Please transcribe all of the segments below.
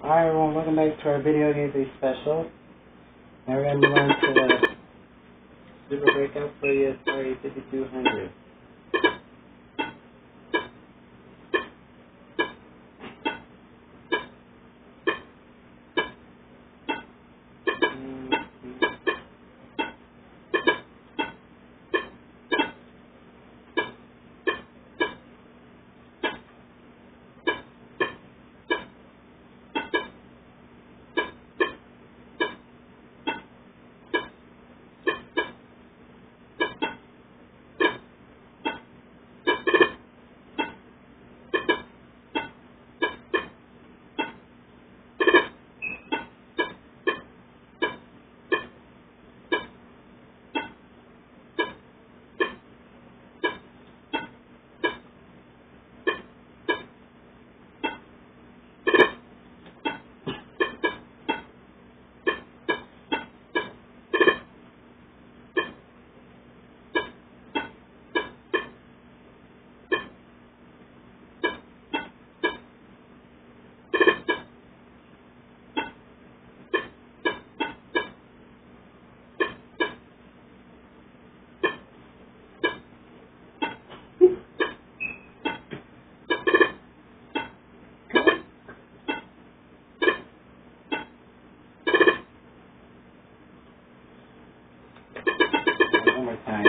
Alright everyone, welcome back to our Video Games special. Now we're going to move on to the Super Breakout for the Atari 5200. One more time.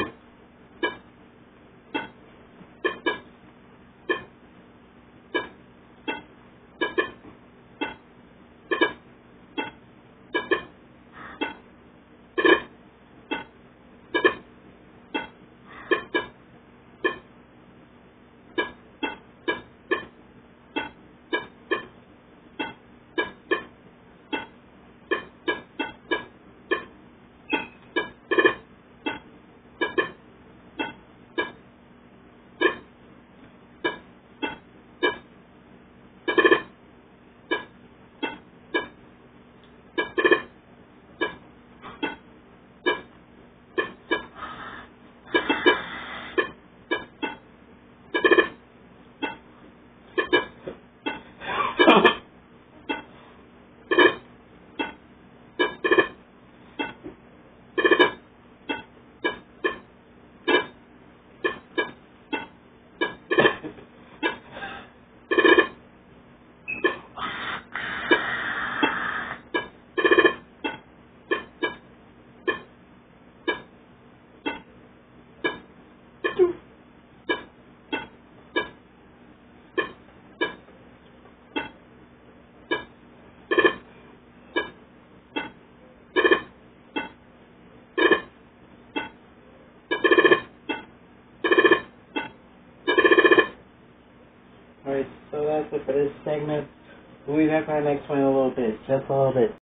Alright, so that's it for this segment. We'll be back for our next one in a little bit. Just a little bit.